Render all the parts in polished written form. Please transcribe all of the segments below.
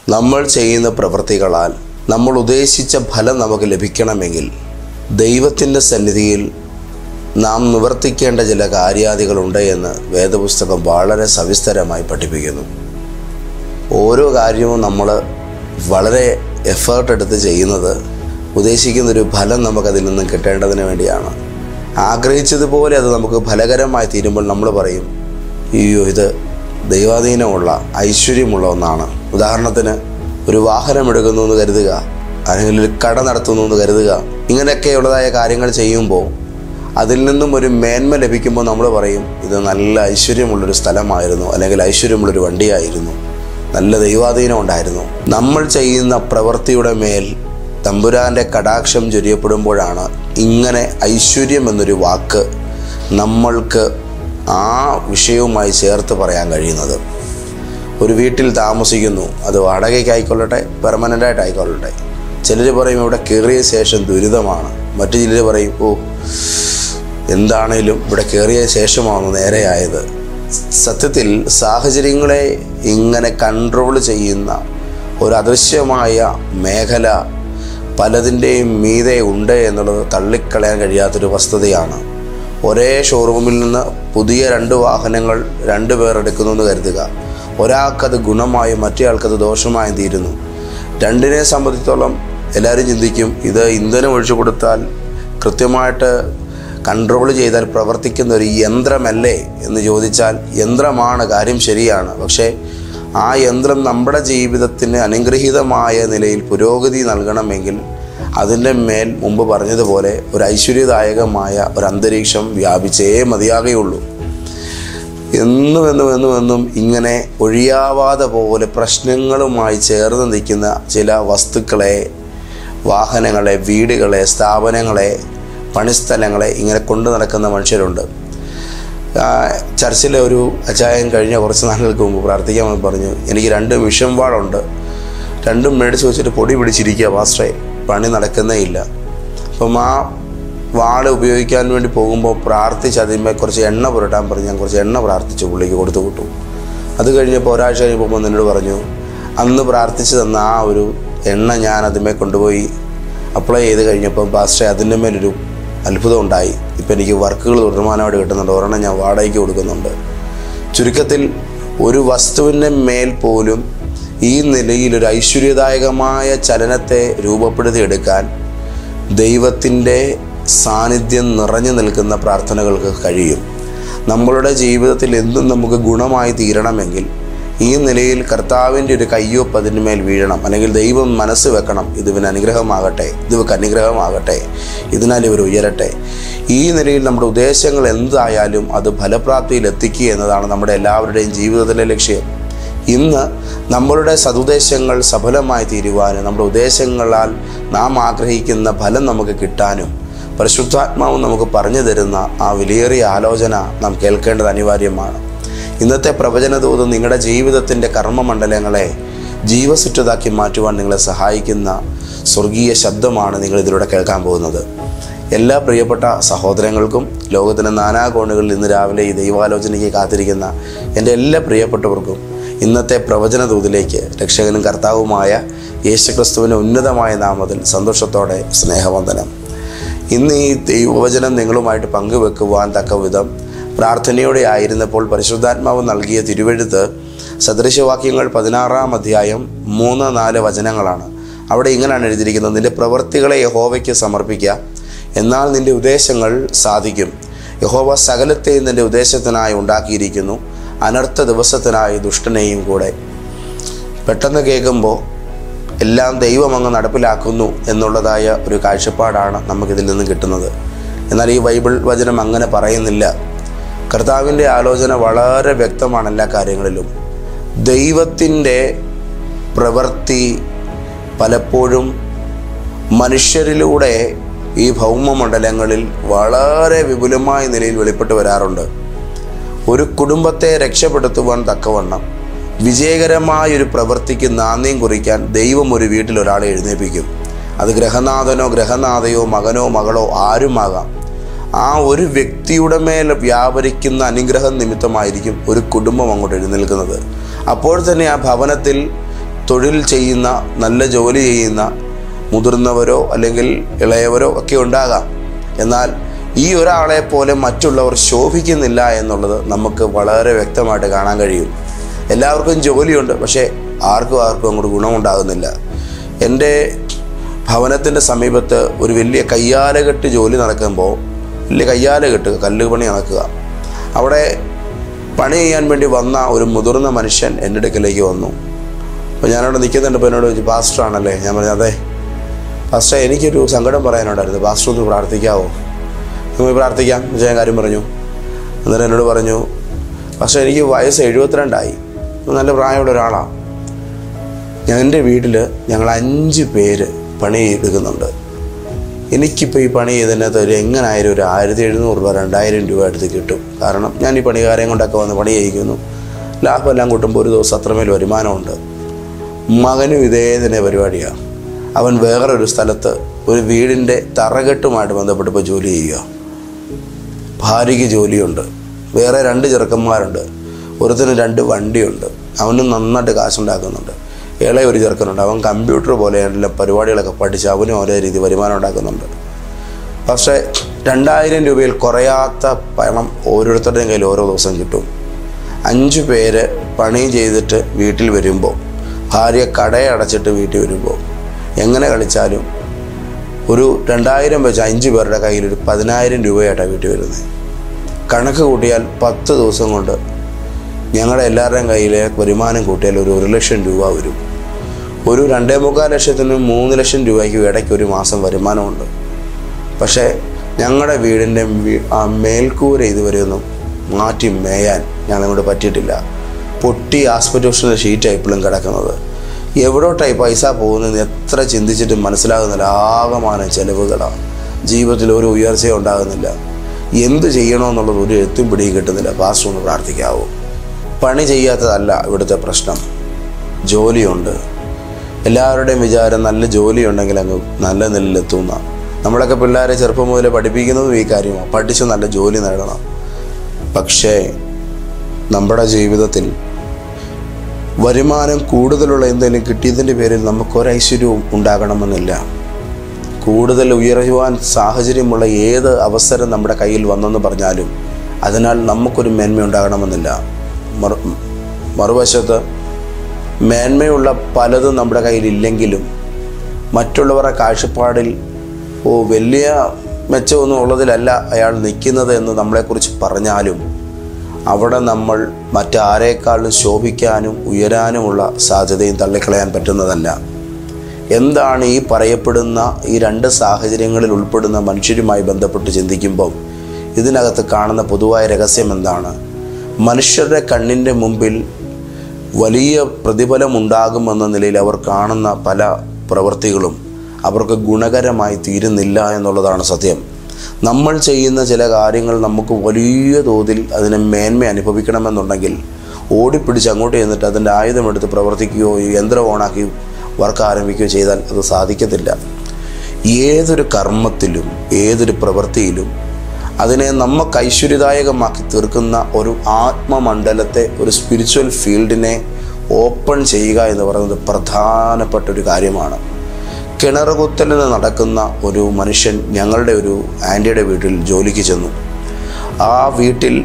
നമ്മൾ ചെയ്യുന്ന പ്രവൃത്തികളാൽ നമ്മൾ ഉദ്ദേശിച്ച ഫലം നമുക്ക് ലഭിക്കണമെങ്കിൽ ദൈവത്തിൻ്റെ സന്നിധിയിൽ നാം നിവർത്തിക്കേണ്ട ചില കാര്യാദികളുണ്ട് എന്ന് വേദപുസ്തകം വളരെ സവിസ്തരമായി പഠിപ്പിക്കുന്നു. ഓരോ കാര്യവും നമ്മൾ വളരെ എഫേർട്ട് എടുത്ത് ചെയ്യുന്നത് ഉദ്ദേശിക്കുന്നൊരു ഫലം നമുക്കതിൽ നിന്നും കിട്ടേണ്ടതിന് വേണ്ടിയാണ്. ആഗ്രഹിച്ചതുപോലെ അത് നമുക്ക് ഫലകരമായി തീരുമ്പോൾ നമ്മൾ പറയും, അയ്യോ ഇത് ദൈവാധീനമുള്ള ഐശ്വര്യമുള്ള ഒന്നാണ്. ഉദാഹരണത്തിന് ഒരു വാഹനം എടുക്കുന്നു എന്ന് കരുതുക, അല്ലെങ്കിൽ ഒരു കട നടത്തുന്നു എന്ന് കരുതുക. ഇങ്ങനെയൊക്കെയുള്ളതായ കാര്യങ്ങൾ ചെയ്യുമ്പോൾ അതിൽ നിന്നും ഒരു മേന്മ ലഭിക്കുമ്പോൾ നമ്മൾ പറയും, ഇത് നല്ല ഐശ്വര്യമുള്ളൊരു സ്ഥലമായിരുന്നു, അല്ലെങ്കിൽ ഐശ്വര്യമുള്ളൊരു വണ്ടിയായിരുന്നു, നല്ല ദൈവാധീനം ഉണ്ടായിരുന്നു. നമ്മൾ ചെയ്യുന്ന പ്രവൃത്തിയുടെ മേൽ തമ്പുരാൻ്റെ കടാക്ഷം ചൊരിയപ്പെടുമ്പോഴാണ് ഇങ്ങനെ ഐശ്വര്യം എന്നൊരു വാക്ക് നമ്മൾക്ക് ആ വിഷയവുമായി ചേർത്ത് പറയാൻ കഴിയുന്നത്. ഒരു വീട്ടിൽ താമസിക്കുന്നു, അത് വാടകയ്ക്കായിക്കൊള്ളട്ടെ പെർമനൻ്റായിട്ടായിക്കൊള്ളട്ടെ. ചിലർ പറയും ഇവിടെ കയറിയ ശേഷം ദുരിതമാണ്, മറ്റു ചിലർ പറയും എന്താണേലും ഇവിടെ കയറിയ ശേഷമാണ് നേരെയായത്. സത്യത്തിൽ സാഹചര്യങ്ങളെ ഇങ്ങനെ കൺട്രോൾ ചെയ്യുന്ന ഒരു അദൃശ്യമായ മേഖല പലതിൻ്റെയും മീതെ ഉണ്ട് എന്നുള്ളത് തള്ളിക്കളയാൻ കഴിയാത്തൊരു വസ്തുതയാണ്. ഒരേ ഷോറൂമിൽ നിന്ന് പുതിയ 2 വാഹനങ്ങൾ 2 പേർ എടുക്കുന്നു എന്ന് കരുതുക. ഒരാൾക്കത് ഗുണമായും മറ്റേ ആൾക്കത് ദോഷമായും തീരുന്നു. രണ്ടിനെ സംബന്ധിച്ചിടത്തോളം എല്ലാവരും ചിന്തിക്കും, ഇത് ഇന്ധനം ഒഴിച്ചു കൊടുത്താൽ കൃത്യമായിട്ട് കൺട്രോൾ ചെയ്താൽ പ്രവർത്തിക്കുന്ന ഒരു യന്ത്രമല്ലേ എന്ന് ചോദിച്ചാൽ യന്ത്രമാണ്, കാര്യം ശരിയാണ്. പക്ഷേ ആ യന്ത്രം നമ്മുടെ ജീവിതത്തിന് അനുഗ്രഹീതമായ നിലയിൽ പുരോഗതി നൽകണമെങ്കിൽ അതിൻ്റെ മേൽ മുമ്പ് പറഞ്ഞതുപോലെ ഒരു ഐശ്വര്യദായകമായ ഒരു അന്തരീക്ഷം വ്യാപിച്ചേ മതിയാകുകയുള്ളൂ. എന്നും ഇങ്ങനെ ഒഴിയാവാതെ പോലെ പ്രശ്നങ്ങളുമായി ചേർന്ന് നിൽക്കുന്ന ചില വസ്തുക്കളെ, വാഹനങ്ങളെ, വീടുകളെ, സ്ഥാപനങ്ങളെ, പണിസ്ഥലങ്ങളെ ഇങ്ങനെ കൊണ്ടു നടക്കുന്ന മനുഷ്യരുണ്ട്. ചർച്ചിലെ ഒരു അച്ചായൻ കഴിഞ്ഞ കുറച്ച് നാളുകൾക്ക് മുമ്പ് പ്രാർത്ഥിക്കാമെന്ന് പറഞ്ഞു, എനിക്ക് 2 മിഷൻ വാളുണ്ട്, 2ഉം മേടിച്ച് വെച്ചിട്ട് പൊടി പിടിച്ചിരിക്കുക പാസ്റ്ററെ, പണി നടക്കുന്നേ ഇല്ല. അപ്പം ആ വാൾ ഉപയോഗിക്കാൻ വേണ്ടി പോകുമ്പോൾ പ്രാർത്ഥിച്ച് അതിന്മേൽ കുറച്ച് എണ്ണ പുരട്ടാൻ പറഞ്ഞ് ഞാൻ കുറച്ച് എണ്ണ പ്രാർത്ഥിച്ചു, പുള്ളിക്ക് കൊടുത്തു വിട്ടു. അത് കഴിഞ്ഞപ്പോൾ ഒരാഴ്ച കഴിയുമ്പോൾ എന്നോട് പറഞ്ഞു, അന്ന് പ്രാർത്ഥിച്ച് തന്ന ആ ഒരു എണ്ണ ഞാൻ അതിന്മേൽ കൊണ്ടുപോയി അപ്ലൈ ചെയ്ത് കഴിഞ്ഞപ്പോൾ പാസ്റ്ററെ അതിൻ്റെ മേലൊരു അത്ഭുതം ഉണ്ടായി. ഇപ്പം എനിക്ക് വർക്കുകൾ തുടർമാനമായിട്ട് കിട്ടുന്നുണ്ട്, ഒരെണ്ണം ഞാൻ വാടകയ്ക്ക് കൊടുക്കുന്നുണ്ട്. ചുരുക്കത്തിൽ ഒരു വസ്തുവിൻ്റെ മേൽ പോലും ഈ നിലയിൽ ഒരു ഐശ്വര്യദായകമായ ചലനത്തെ രൂപപ്പെടുത്തിയെടുക്കാൻ ദൈവത്തിൻ്റെ സാന്നിധ്യം നിറഞ്ഞു നിൽക്കുന്ന പ്രാർത്ഥനകൾക്ക് കഴിയും. നമ്മളുടെ ജീവിതത്തിൽ എന്തും നമുക്ക് ഗുണമായി തീരണമെങ്കിൽ ഈ നിലയിൽ കർത്താവിൻ്റെ ഒരു കയ്യൊപ്പ് അതിന്മേൽ വീഴണം, അല്ലെങ്കിൽ ദൈവം മനസ്സ് വെക്കണം, ഇതിവന് അനുഗ്രഹമാകട്ടെ, ഇതിവക്ക് അനുഗ്രഹമാകട്ടെ, ഇതിനാൽ ഇവർ ഉയരട്ടെ. ഈ നിലയിൽ നമ്മുടെ ഉദ്ദേശങ്ങൾ എന്തായാലും അത് ഫലപ്രാപ്തിയിൽ എത്തിക്കുക എന്നതാണ് നമ്മുടെ എല്ലാവരുടെയും ജീവിതത്തിലെ ലക്ഷ്യം. ഇന്ന് നമ്മളുടെ സതുദ്ദേശങ്ങൾ സഫലമായി തീരുവാനും നമ്മുടെ ഉദ്ദേശങ്ങളാൽ നാം ആഗ്രഹിക്കുന്ന ഫലം നമുക്ക് കിട്ടാനും പരിശുദ്ധാത്മാവ് നമുക്ക് പറഞ്ഞു തരുന്ന ആ വിലയേറിയ ആലോചന നാം കേൾക്കേണ്ടത് അനിവാര്യമാണ്. ഇന്നത്തെ പ്രവചനദൂത് നിങ്ങളുടെ ജീവിതത്തിൻ്റെ കർമ്മമണ്ഡലങ്ങളെ ജീവസുറ്റതാക്കി മാറ്റുവാൻ നിങ്ങളെ സഹായിക്കുന്ന സ്വർഗീയ ശബ്ദമാണ് നിങ്ങളിതിലൂടെ കേൾക്കാൻ പോകുന്നത്. എല്ലാ പ്രിയപ്പെട്ട സഹോദരങ്ങൾക്കും ലോകത്തിൻ്റെ നാനാകോണുകളിൽ ഇന്ന് രാവിലെ ഈ ദൈവാലോചനയ്ക്ക് കാത്തിരിക്കുന്ന എൻ്റെ എല്ലാ പ്രിയപ്പെട്ടവർക്കും ഇന്നത്തെ പ്രവചനദൂതിലേക്ക് രക്ഷകനും കർത്താവുമായ യേശുക്രിസ്തുവിൻ്റെ ഉന്നതമായ നാമത്തിൽ സന്തോഷത്തോടെ സ്നേഹവന്ദനം. ഇന്ന് ഈ ദൈവവചനം നിങ്ങളുമായിട്ട് പങ്കുവെക്കുവാൻ തക്ക വിധം പ്രാർത്ഥനയോടെ ആയിരുന്നപ്പോൾ പരിശുദ്ധാത്മാവ് നൽകിയ തിരുവെഴുത്ത് സദൃശവാക്യങ്ങൾ 16-ാം അധ്യായം 3-4 വചനങ്ങളാണ്. അവിടെ ഇങ്ങനെയാണ് എഴുതിയിരിക്കുന്നത്, നിൻ്റെ പ്രവൃത്തികളെ യഹോവയ്ക്ക് സമർപ്പിക്കുക, എന്നാൽ നിൻ്റെ ഉദ്ദേശങ്ങൾ സാധിക്കും. യഹോവ സകലത്തെയും നിൻ്റെ ഉദ്ദേശത്തിനായി ഉണ്ടാക്കിയിരിക്കുന്നു, അനർത്ഥ ദിവസത്തിനായി ദുഷ്ടനെയും കൂടെ. പെട്ടെന്ന് കേൾക്കുമ്പോൾ എല്ലാം ദൈവം അങ്ങ് നടപ്പിലാക്കുന്നു എന്നുള്ളതായ ഒരു കാഴ്ചപ്പാടാണ് നമുക്കിതിൽ നിന്ന് കിട്ടുന്നത്. എന്നാൽ ഈ ബൈബിൾ വചനം അങ്ങനെ പറയുന്നില്ല. കർത്താവിൻ്റെ ആലോചന വളരെ വ്യക്തമാണ് എല്ലാ കാര്യങ്ങളിലും. ദൈവത്തിൻ്റെ പ്രവൃത്തി പലപ്പോഴും മനുഷ്യരിലൂടെ ഈ ഭൗമമണ്ഡലങ്ങളിൽ വളരെ വിപുലമായ നിലയിൽ വെളിപ്പെട്ട് വരാറുണ്ട്. ഒരു കുടുംബത്തെ രക്ഷപ്പെടുത്തുവാൻ തക്കവണ്ണം വിജയകരമായൊരു പ്രവൃത്തിക്ക് നാന്ദീം കുറിക്കാൻ ദൈവം ഒരു വീട്ടിൽ ഒരാളെ എഴുന്നേൽപ്പിക്കും. അത് ഗ്രഹനാഥനോ ഗ്രഹനാഥയോ മകനോ മകളോ ആരുമാകാം. ആ ഒരു വ്യക്തിയുടെ മേൽ വ്യാപരിക്കുന്ന അനുഗ്രഹം നിമിത്തമായിരിക്കും ഒരു കുടുംബം അങ്ങോട്ട് എഴുന്നേൽക്കുന്നത്. അപ്പോൾ തന്നെ ആ ഭവനത്തിൽ തൊഴിൽ ചെയ്യുന്ന, നല്ല ജോലി ചെയ്യുന്ന മുതിർന്നവരോ അല്ലെങ്കിൽ ഇളയവരോ ഒക്കെ ഉണ്ടാകാം. എന്നാൽ ഈ ഒരാളെ പോലെ മറ്റുള്ളവർ ശോഭിക്കുന്നില്ല എന്നുള്ളത് നമുക്ക് വളരെ വ്യക്തമായിട്ട് കാണാൻ കഴിയും. എല്ലാവർക്കും ജോലിയുണ്ട്, പക്ഷേ ആർക്കും അങ്ങോട്ട് ഗുണമുണ്ടാകുന്നില്ല. എൻ്റെ ഭവനത്തിൻ്റെ സമീപത്ത് ഒരു വലിയ കയ്യാലകെട്ട് ജോലി നടക്കുമ്പോൾ, വലിയ കയ്യാലകെട്ട് കല്ല് പണി നടക്കുക, അവിടെ പണി ചെയ്യാൻ വേണ്ടി വന്ന ഒരു മുതിർന്ന മനുഷ്യൻ എൻ്റെ അടുക്കലേക്ക് വന്നു. അപ്പോൾ ഞാനവിടെ നിൽക്കുന്നുണ്ട്. എന്നോട് ചോദിച്ചു, പാസ്റ്ററാണല്ലേ? ഞാൻ പറഞ്ഞു, അതെ പാസ്റ്റർ, എനിക്കൊരു സങ്കടം പറയാനുണ്ടായിരുന്നു, പാസ്റ്റർ ഒന്ന് പ്രാർത്ഥിക്കാവോ? നമുക്ക് പ്രാർത്ഥിക്കാം എന്ന് ഞാൻ കാര്യം പറഞ്ഞു. അന്നേരം എന്നോട് പറഞ്ഞു, പാസ്റ്റർ എനിക്ക് വയസ്സ് 72 നല്ല പ്രായമുള്ള ഒരാളാണ്. എൻ്റെ വീട്ടിൽ ഞങ്ങൾ 5 പേര് പണി എടുക്കുന്നുണ്ട്. എനിക്കിപ്പോൾ ഈ പണി ചെയ്തതിനകത്ത് എങ്ങനായാലും ഒരു 1700 രൂപ 2000 രൂപ അടുത്ത് കിട്ടും. കാരണം ഞാൻ ഈ പണിക്കാരെയും കൊണ്ടൊക്കെ വന്ന് പണി ചെയ്യിക്കുന്നു. ലാഭമെല്ലാം കൂട്ടുമ്പോൾ ഒരു ദിവസം അത്രമേൽ വരുമാനമുണ്ട്. മകനും ഇതേ തന്നെ പരിപാടിയാണ്. അവൻ വേറൊരു സ്ഥലത്ത് ഒരു വീടിൻ്റെ തറകെട്ടുമായിട്ട് ബന്ധപ്പെട്ട് ജോലി ചെയ്യുക. ഭാര്യയ്ക്ക് ജോലിയുണ്ട്, വേറെ 2 ചെറുക്കന്മാരുണ്ട്, ഒരുത്തിന് 2 വണ്ടിയുണ്ട്, അവനും നന്നായിട്ട് കാശുണ്ടാക്കുന്നുണ്ട്. ഇളയ ഒരു ചെറുക്കനുണ്ട്, അവൻ കമ്പ്യൂട്ടർ പോലെ എല്ലാ പരിപാടികളൊക്കെ പഠിച്ച് അവനും ഒരേ രീതി വരുമാനം ഉണ്ടാക്കുന്നുണ്ട്. പക്ഷേ 2000 രൂപയിൽ കുറയാത്ത പണം ഓരോരുത്തരുടെയും കയ്യിൽ ഓരോ ദിവസം കിട്ടും. 5 പേര് പണി ചെയ്തിട്ട് വീട്ടിൽ വരുമ്പോൾ, ഭാര്യ കടയടച്ചിട്ട് വീട്ടിൽ വരുമ്പോൾ, എങ്ങനെ കളിച്ചാലും ഒരു 2000 വെച്ച് 5 പേരുടെ കയ്യിൽ ഒരു 10000 രൂപയായിട്ടാണ് വീട്ടിൽ വരുന്നത്. കണക്ക് കൂട്ടിയാൽ 10 ദിവസം കൊണ്ട് ഞങ്ങളുടെ എല്ലാവരുടെയും കയ്യിലെ വരുമാനം കൂട്ടിയാൽ ഒരു 1 ലക്ഷം രൂപ വരും. ഒരു 2.25 ലക്ഷത്തിനും 3 ലക്ഷം രൂപയ്ക്ക് ഇടയ്ക്ക് ഒരു മാസം വരുമാനമുണ്ട്. പക്ഷേ ഞങ്ങളുടെ വീടിൻ്റെ മേൽക്കൂര ഇതുവരെയൊന്നും മാറ്റി മേയാൻ ഞങ്ങളോട് പറ്റിയിട്ടില്ല. പൊട്ടി ആസ്പെറ്റോസിൻ്റെ ഷീറ്റാണ് ഇപ്പോഴും കിടക്കുന്നത്. എവിടോട്ടായി പൈസ പോകുന്നതെന്ന് എത്ര ചിന്തിച്ചിട്ടും മനസ്സിലാകുന്നില്ല. ആകമാനം ചെലവുകളാണ്. ജീവിതത്തിൽ ഒരു ഉയർച്ചയും ഉണ്ടാകുന്നില്ല. എന്ത് ചെയ്യണമെന്നുള്ളത് ഒരു എത്തും പിടിയും കിട്ടുന്നില്ല. പാസ്റ്റർ ഒന്ന് പ്രാർത്ഥിക്കാവൂ. പണി ചെയ്യാത്തതല്ല ഇവിടുത്തെ പ്രശ്നം, ജോലിയുണ്ട്. എല്ലാവരുടെയും വിചാരം നല്ല ജോലിയുണ്ടെങ്കിൽ അങ്ങ് നല്ല നിലയിലെത്തുന്ന. നമ്മളൊക്കെ പിള്ളേരെ ചെറുപ്പം മുതലേ പഠിപ്പിക്കുന്നതും ഈ കാര്യമാണ്, പഠിച്ച് നല്ല ജോലി നേടണം. പക്ഷേ നമ്മുടെ ജീവിതത്തിൽ വരുമാനം കൂടുതലുള്ള എന്തെങ്കിലും കിട്ടിയതിൻ്റെ പേരിൽ നമുക്കൊരൈശ്വര്യവും ഉണ്ടാകണമെന്നില്ല. കൂടുതൽ ഉയരുവാൻ സാഹചര്യമുള്ള ഏത് അവസരം നമ്മുടെ കയ്യിൽ വന്നെന്ന് പറഞ്ഞാലും അതിനാൽ നമുക്കൊരു മേന്മ ഉണ്ടാകണമെന്നില്ല. മറുവശത്ത് മേന്മയുള്ള പലതും നമ്മുടെ കയ്യിലില്ലെങ്കിലും മറ്റുള്ളവരുടെ കാഴ്ചപ്പാടിൽ വലിയ മെച്ചമൊന്നും ഉള്ളതിലല്ല അയാൾ നിൽക്കുന്നത് എന്ന് നമ്മളെക്കുറിച്ച് പറഞ്ഞാലും അവിടെ നമ്മൾ മറ്റാരേക്കാളും ശോഭിക്കാനും ഉയരാനുമുള്ള സാധ്യതയും തള്ളിക്കളയാൻ പറ്റുന്നതല്ല. എന്താണ് ഈ പറയപ്പെടുന്ന ഈ 2 സാഹചര്യങ്ങളിൽ ഉൾപ്പെടുന്ന മനുഷ്യരുമായി ബന്ധപ്പെട്ട് ചിന്തിക്കുമ്പോൾ ഇതിനകത്ത് കാണുന്ന പൊതുവായ രഹസ്യം എന്താണ്? മനുഷ്യരുടെ കണ്ണിൻ്റെ മുമ്പിൽ വലിയ പ്രതിഫലമുണ്ടാകുമെന്ന നിലയിൽ അവർ കാണുന്ന പല പ്രവൃത്തികളും അവർക്ക് ഗുണകരമായി തീരുന്നില്ല എന്നുള്ളതാണ് സത്യം. നമ്മൾ ചെയ്യുന്ന ചില കാര്യങ്ങൾ നമുക്ക് വലിയ തോതിൽ അതിനെ മേന്മ അനുഭവിക്കണമെന്നുണ്ടെങ്കിൽ ഓടിപ്പിടിച്ച് അങ്ങോട്ട് ചെന്നിട്ട് അതിൻ്റെ ആയുധമെടുത്ത് പ്രവർത്തിക്കുകയോ യന്ത്രം ഓണാക്കി വർക്ക് ആരംഭിക്കുകയോ ചെയ്താൽ അത് സാധിക്കത്തില്ല. ഏതൊരു കർമ്മത്തിലും ഏതൊരു പ്രവൃത്തിയിലും അതിനെ നമുക്ക് ഐശ്വര്യദായകമാക്കി തീർക്കുന്ന ഒരു ആത്മമണ്ഡലത്തെ, ഒരു സ്പിരിച്വൽ ഫീൽഡിനെ ഓപ്പൺ ചെയ്യുക എന്ന് പറയുന്നത് പ്രധാനപ്പെട്ട ഒരു കാര്യമാണ്. കിണറുകുത്തലിന് നടക്കുന്ന ഒരു മനുഷ്യൻ ഞങ്ങളുടെ ഒരു ആൻറ്റിയുടെ വീട്ടിൽ ജോലിക്ക് ചെന്നു. ആ വീട്ടിൽ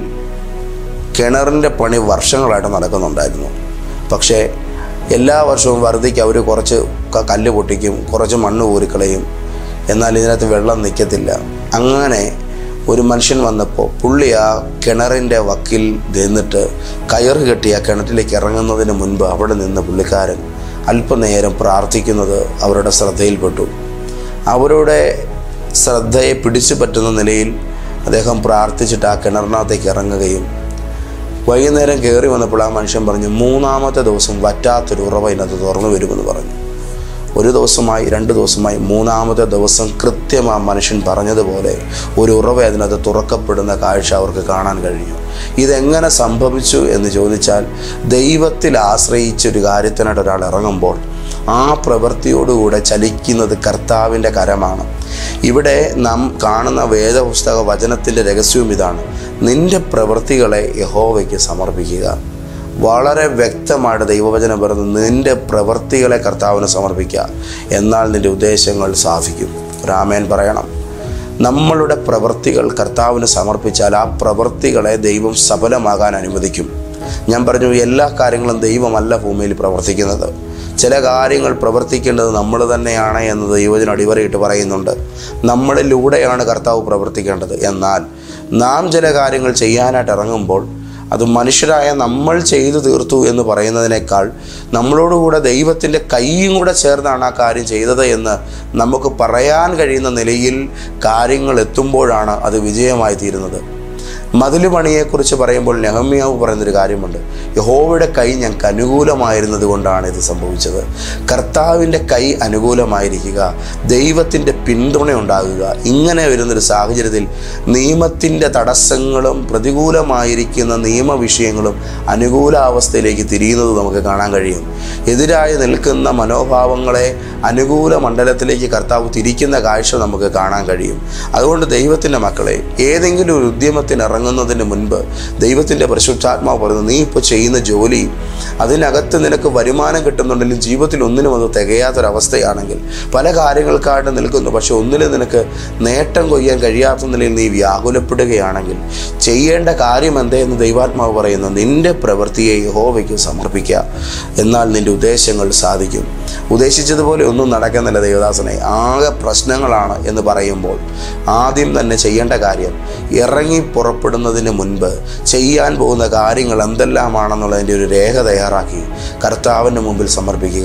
കിണറിൻ്റെ പണി വർഷങ്ങളായിട്ട് നടക്കുന്നുണ്ടായിരുന്നു. പക്ഷേ എല്ലാ വർഷവും വറുതിക്ക് അവർ കുറച്ച് കല്ല് പൊട്ടിക്കും, കുറച്ച് മണ്ണ് ഊരിക്കളയും, എന്നാൽ ഇതിനകത്ത് വെള്ളം നിൽക്കത്തില്ല. അങ്ങനെ ഒരു മനുഷ്യൻ വന്നപ്പോൾ പുള്ളി ആ കിണറിൻ്റെ വക്കിൽ നിന്നിട്ട് കയറ് കെട്ടി ആ കിണറ്റിലേക്ക് ഇറങ്ങുന്നതിന് മുൻപ് അവിടെ നിന്ന് പുള്ളിക്കാരൻ അല്പനേരം പ്രാർത്ഥിക്കുന്നത് അവരുടെ ശ്രദ്ധയിൽപ്പെട്ടു. അവരുടെ ശ്രദ്ധയെ പിടിച്ചു പറ്റുന്ന നിലയിൽ അദ്ദേഹം പ്രാർത്ഥിച്ചിട്ട് ആ കിണറിനകത്തേക്ക് ഇറങ്ങുകയും വൈകുന്നേരം കയറി വന്നപ്പോൾ ആ മനുഷ്യൻ പറഞ്ഞു, 3-ാമത്തെ ദിവസം വറ്റാത്തൊരു ഉറവ ഇതിനകത്ത് തുറന്നു വരുമെന്ന് പറഞ്ഞു. 1 ദിവസമായി 2 ദിവസമായി 3-ാമത്തെ ദിവസം കൃത്യം ആ മനുഷ്യൻ പറഞ്ഞതുപോലെ ഒരു ഉറവ അതിനകത്ത് തുറക്കപ്പെടുന്ന കാഴ്ച അവർക്ക് കാണാൻ കഴിഞ്ഞു. ഇതെങ്ങനെ സംഭവിച്ചു എന്ന് ചോദിച്ചാൽ ദൈവത്തിൽ ആശ്രയിച്ചൊരു കാര്യത്തിനായിട്ട് ഒരാൾ ഇറങ്ങുമ്പോൾ ആ പ്രവൃത്തിയോടുകൂടെ ചലിക്കുന്നത് കർത്താവിൻ്റെ കരമാണ്. ഇവിടെ നാം കാണുന്ന വേദപുസ്തക വചനത്തിൻ്റെ രഹസ്യവും ഇതാണ്: നിൻ്റെ പ്രവൃത്തികളെ യഹോവയ്ക്ക് സമർപ്പിക്കുക. വളരെ വ്യക്തമായിട്ട് ദൈവവചനം പറയുന്നത്, നിൻ്റെ പ്രവൃത്തികളെ കർത്താവിന് സമർപ്പിക്കുക, എന്നാൽ നിൻ്റെ ഉദ്ദേശങ്ങൾ സാധിക്കും. ഒരു ആമേൻ പറയണം. നമ്മളുടെ പ്രവൃത്തികൾ കർത്താവിന് സമർപ്പിച്ചാൽ ആ പ്രവൃത്തികളെ ദൈവം സഫലമാകാൻ അനുവദിക്കും. ഞാൻ പറഞ്ഞു, എല്ലാ കാര്യങ്ങളും ദൈവമല്ല ഭൂമിയിൽ പ്രവർത്തിക്കുന്നത്. ചില കാര്യങ്ങൾ പ്രവർത്തിക്കേണ്ടത് നമ്മൾ തന്നെയാണ് എന്ന് ദൈവത്തിന് അടിവരയിട്ട് പറയുന്നുണ്ട്. നമ്മളിലൂടെയാണ് കർത്താവ് പ്രവർത്തിക്കേണ്ടത്. എന്നാൽ നാം ചില കാര്യങ്ങൾ ചെയ്യാനായിട്ട് ഇറങ്ങുമ്പോൾ അത് മനുഷ്യരായ നമ്മൾ ചെയ്തു തീർത്തു എന്ന് പറയുന്നതിനേക്കാൾ നമ്മളോടുകൂടെ ദൈവത്തിൻ്റെ കൈയും കൂടെ ചേർന്നാണ് ആ കാര്യം ചെയ്തത് എന്ന് നമുക്ക് പറയാൻ കഴിയുന്ന നിലയിൽ കാര്യങ്ങൾ എത്തുമ്പോഴാണ് അത് വിജയമായി തീരുന്നത്. മതിൽ പണിയെക്കുറിച്ച് പറയുമ്പോൾ നെഹമ്യാവ് പറയുന്നൊരു കാര്യമുണ്ട്, യഹോവയുടെ കൈ ഞങ്ങൾക്ക് അനുകൂലമായിരുന്നത് കൊണ്ടാണ് ഇത് സംഭവിച്ചത്. കർത്താവിൻ്റെ കൈ അനുകൂലമായിരിക്കുക, ദൈവത്തിൻ്റെ പിന്തുണ ഉണ്ടാകുക. ഇങ്ങനെ വരുന്നൊരു സാഹചര്യത്തിൽ നിയമത്തിൻ്റെ തടസ്സങ്ങളും പ്രതികൂലമായിരിക്കുന്ന നിയമവിഷയങ്ങളും അനുകൂലാവസ്ഥയിലേക്ക് തിരിയുന്നത് നമുക്ക് കാണാൻ കഴിയും. എതിരായി നിൽക്കുന്ന മനോഭാവങ്ങളെ അനുകൂല മണ്ഡലത്തിലേക്ക് കർത്താവ് തിരിക്കുന്ന കാഴ്ച നമുക്ക് കാണാൻ കഴിയും. അതുകൊണ്ട് ദൈവത്തിൻ്റെ മക്കളെ, ഏതെങ്കിലും ഒരു ഉദ്യമത്തിന് ഇറങ്ങുന്നതിന് മുൻപ് ദൈവത്തിൻ്റെ പരിശുദ്ധാത്മാവ് പറയുന്നു, നീ ഇപ്പോൾ ചെയ്യുന്ന ജോലി അതിനകത്ത് നിനക്ക് വരുമാനം കിട്ടുന്നുണ്ടെങ്കിലും ജീവിതത്തിൽ ഒന്നിനും അത് തികയാത്തൊരവസ്ഥയാണെങ്കിൽ, പല കാര്യങ്ങൾക്കായിട്ട് നിൽക്കുന്നു, പക്ഷെ ഒന്നിലും നിനക്ക് നേട്ടം കൊയ്യാൻ കഴിയാത്ത നിലയിൽ നീ വ്യാകുലപ്പെടുകയാണെങ്കിൽ ചെയ്യേണ്ട കാര്യം എന്തേന്ന് ദൈവാത്മാവ് പറയുന്നു, നിൻ്റെ പ്രവൃത്തിയെ യഹോവയ്ക്ക് സമർപ്പിക്കുക, എന്നാൽ നിൻ്റെ ഉദ്ദേശങ്ങൾ സാധിക്കും. ഉദ്ദേശിച്ചതുപോലെ ഒന്നും നടക്കുന്നില്ല ദൈവദാസനെ, ആകെ പ്രശ്നങ്ങളാണ് എന്ന് പറയുമ്പോൾ ആദ്യം തന്നെ ചെയ്യേണ്ട കാര്യം, ഇറങ്ങി പുറപ്പെടുന്നതിന് മുൻപ് ചെയ്യാൻ പോകുന്ന കാര്യങ്ങൾ എന്തെല്ലാമാണെന്നുള്ളതിൻ്റെ ഒരു രേഖ തയ്യാറാക്കി കർത്താവിൻ്റെ മുമ്പിൽ സമർപ്പിക്കുക.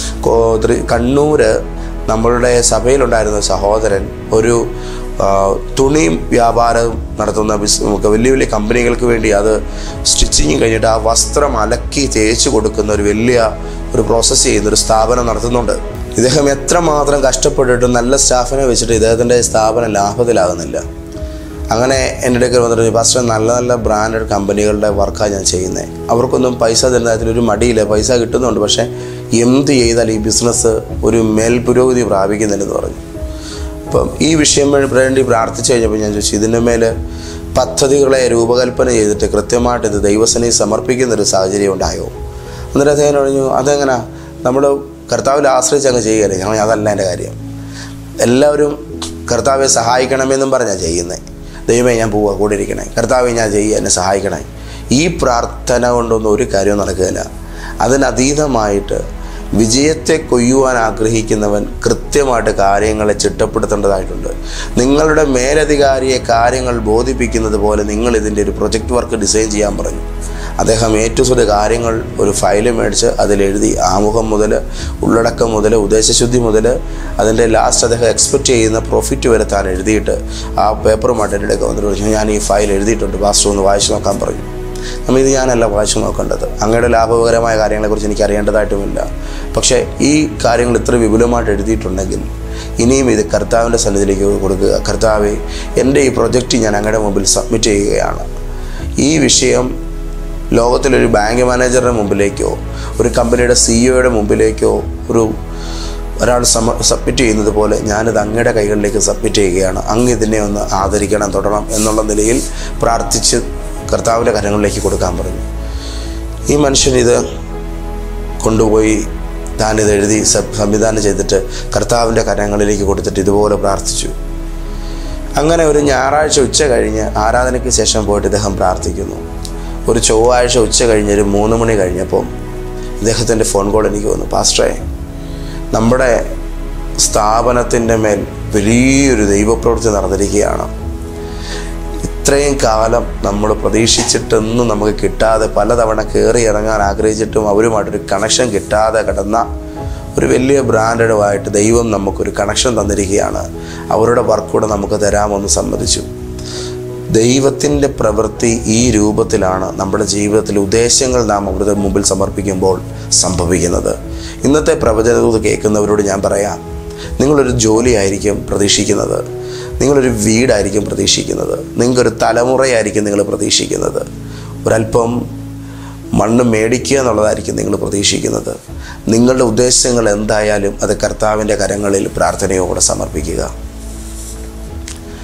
കണ്ണൂർ നമ്മളുടെ സഭയിലുണ്ടായിരുന്ന സഹോദരൻ ഒരു തുണി വ്യാപാരം നടത്തുന്ന വലിയ വലിയ കമ്പനികൾക്ക് വേണ്ടി അത് സ്റ്റിച്ചിങ് കഴിഞ്ഞിട്ട് ആ വസ്ത്രം അലക്കി തേച്ച് കൊടുക്കുന്ന ഒരു പ്രോസസ്സ് ചെയ്യുന്നൊരു സ്ഥാപനം നടത്തുന്നുണ്ട്. ഇദ്ദേഹം എത്രമാത്രം കഷ്ടപ്പെട്ടിട്ടും നല്ല സ്റ്റാഫിനെ വെച്ചിട്ട് ഇദ്ദേഹത്തിൻ്റെ സ്ഥാപനം ലാഭത്തിലാകുന്നില്ല. അങ്ങനെ എൻ്റെ അടുക്കൽ വന്നിട്ട്, ഫസ്റ്റ് നല്ല നല്ല ബ്രാൻഡഡ് കമ്പനികളുടെ വർക്കാണ് ഞാൻ ചെയ്യുന്നത്, അവർക്കൊന്നും പൈസ തരുന്നതിലൊരു മടിയില്ല, പൈസ കിട്ടുന്നുണ്ട്, പക്ഷേ എന്ത് ചെയ്താൽ ഈ ബിസിനസ് ഒരു മേൽപുരോഗതി പ്രാപിക്കുന്നില്ലെന്ന് പറഞ്ഞു. അപ്പം ഈ വിഷയം വേണ്ടി പ്രാർത്ഥിച്ചു കഴിഞ്ഞപ്പോൾ ഞാൻ ചോദിച്ചു, ഇതിൻ്റെ മേൽ പദ്ധതികളെ രൂപകൽപ്പന ചെയ്തിട്ട് കൃത്യമായിട്ട് ഇത് ദൈവസേനയിൽ സമർപ്പിക്കുന്നൊരു സാഹചര്യം ഉണ്ടായോ? എന്നിട്ട് അദ്ദേഹം പറഞ്ഞു, അതെങ്ങനെ നമ്മൾ കർത്താവിൽ ആശ്രയിച്ച് അങ്ങ് ചെയ്യുകയല്ലേ. ഞങ്ങൾ അതല്ല എൻ്റെ കാര്യം, എല്ലാവരും കർത്താവെ സഹായിക്കണമെന്നും പറഞ്ഞാൽ ചെയ്യുന്നത്. ദൈവമേ ഞാൻ പോവുക, കൂടെ ഇരിക്കണേ, കർത്താവെ ഞാൻ ചെയ്യുക, എന്നെ സഹായിക്കണേ. ഈ പ്രാർത്ഥന കൊണ്ടൊന്നും ഒരു കാര്യവും നടക്കുകയില്ല. അതിനതീതമായിട്ട് വിജയത്തെ കൊയ്യുവാൻ ആഗ്രഹിക്കുന്നവൻ കൃത്യമായിട്ട് കാര്യങ്ങളെ ചിട്ടപ്പെടുത്തേണ്ടതായിട്ടുണ്ട്. നിങ്ങളുടെ മേലധികാരിയെ കാര്യങ്ങൾ ബോധിപ്പിക്കുന്നത് പോലെ നിങ്ങൾ ഇതിൻ്റെ ഒരു പ്രൊജക്റ്റ് വർക്ക് ഡിസൈൻ ചെയ്യാൻ പറഞ്ഞു. അദ്ദേഹം ഏറ്റവും കാര്യങ്ങൾ ഒരു ഫയൽ മേടിച്ച് അതിലെഴുതി, ആമുഖം മുതൽ ഉള്ളടക്കം മുതൽ ഉദ്ദേശശുദ്ധി മുതൽ അതിൻ്റെ ലാസ്റ്റ് അദ്ദേഹം എക്സ്പെക്റ്റ് ചെയ്യുന്ന പ്രോഫിറ്റ് വരെ താൻ എഴുതിയിട്ട് ആ പേപ്പറുമായിട്ട് എൻ്റെ അടുക്ക വന്നിട്ട് പറഞ്ഞു, ഞാൻ ഈ ഫയൽ എഴുതിയിട്ടുണ്ട്, പാസ്റ്റർ ഒന്ന് വായിച്ചു നോക്കാൻ പറഞ്ഞു. നമ്മൾ ഇത് ഞാനല്ല വായിച്ചു നോക്കേണ്ടത്, അങ്ങയുടെ ലാഭകരമായ കാര്യങ്ങളെക്കുറിച്ച് എനിക്ക് അറിയേണ്ടതായിട്ടുമില്ല. പക്ഷേ ഈ കാര്യങ്ങൾ ഇത്ര വിപുലമായിട്ട് എഴുതിയിട്ടുണ്ടെങ്കിൽ ഇനിയും ഇത് കർത്താവിൻ്റെ സന്നിധിയിലേക്ക് കൊടുക്കുക. കർത്താവെ, എൻ്റെ ഈ പ്രൊജക്റ്റ് ഞാൻ അങ്ങയുടെ മുമ്പിൽ സബ്മിറ്റ് ചെയ്യുകയാണ്. ഈ വിഷയം ലോകത്തിലൊരു ബാങ്ക് മാനേജറുടെ മുമ്പിലേക്കോ ഒരു കമ്പനിയുടെ സിഇഒയുടെ മുമ്പിലേക്കോ ഒരാൾ സബ്മിറ്റ് ചെയ്യുന്നത് പോലെ ഞാനിത് അങ്ങയുടെ കൈകളിലേക്ക് സബ്മിറ്റ് ചെയ്യുകയാണ്. അങ്ങ് ഇതിനെ ഒന്ന് ആദരിക്കണം, തൊടണം എന്നുള്ള നിലയിൽ പ്രാർത്ഥിച്ച് കർത്താവിൻ്റെ കരങ്ങളിലേക്ക് കൊടുക്കാൻ പറഞ്ഞു. ഈ മനുഷ്യൻ ഇത് കൊണ്ടുപോയി താനിത് എഴുതി സംവിധാനം ചെയ്തിട്ട് കർത്താവിൻ്റെ കരങ്ങളിലേക്ക് കൊടുത്തിട്ട് ഇതുപോലെ പ്രാർത്ഥിച്ചു. അങ്ങനെ ഒരു ഞായറാഴ്ച ഉച്ച കഴിഞ്ഞ് ആരാധനയ്ക്ക് ശേഷം പോയിട്ട് ഇദ്ദേഹം പ്രാർത്ഥിക്കുന്നു. ഒരു ചൊവ്വാഴ്ച ഉച്ച കഴിഞ്ഞൊരു 3 മണി കഴിഞ്ഞപ്പോൾ ഇദ്ദേഹത്തിൻ്റെ ഫോൺ കോൾ എനിക്ക് വന്നു, പാസ്റ്ററെ, നമ്മുടെ സ്ഥാപനത്തിൻ്റെ മേൽ വലിയൊരു ദൈവപ്രവൃത്തി നടന്നിരിക്കുകയാണ്. ഇത്രയും കാലം നമ്മൾ പ്രതീക്ഷിച്ചിട്ടൊന്നും നമുക്ക് കിട്ടാതെ, പലതവണ കയറി ഇറങ്ങാൻ ആഗ്രഹിച്ചിട്ടും അവരുമായിട്ടൊരു കണക്ഷൻ കിട്ടാതെ കിടന്ന ഒരു വലിയ ബ്രാൻഡുമായിട്ട് ദൈവം നമുക്കൊരു കണക്ഷൻ തന്നിരിക്കുകയാണ്. അവരുടെ വർക്കൂടെ നമുക്ക് തരാമെന്ന് സമ്മതിച്ചു. ദൈവത്തിൻ്റെ പ്രവൃത്തി ഈ രൂപത്തിലാണ് നമ്മുടെ ജീവിതത്തിലെ ഉദ്ദേശങ്ങൾ നാം അവരുടെ മുമ്പിൽ സമർപ്പിക്കുമ്പോൾ സംഭവിക്കുന്നത്. ഇന്നത്തെ പ്രവചനദൂത് കേൾക്കുന്നവരോട് ഞാൻ പറയാം, നിങ്ങളൊരു ജോലിയായിരിക്കും പ്രതീക്ഷിക്കുന്നത്, നിങ്ങളൊരു വീടായിരിക്കും പ്രതീക്ഷിക്കുന്നത്, നിങ്ങൾക്കൊരു തലമുറയായിരിക്കും നിങ്ങൾ പ്രതീക്ഷിക്കുന്നത്, ഒരല്പം മണ്ണ് മേടിക്കുക എന്നുള്ളതായിരിക്കും നിങ്ങൾ പ്രതീക്ഷിക്കുന്നത്. നിങ്ങളുടെ ഉദ്ദേശങ്ങൾ എന്തായാലും അത് കർത്താവിൻ്റെ കരങ്ങളിൽ പ്രാർത്ഥനയോടെ സമർപ്പിക്കുക.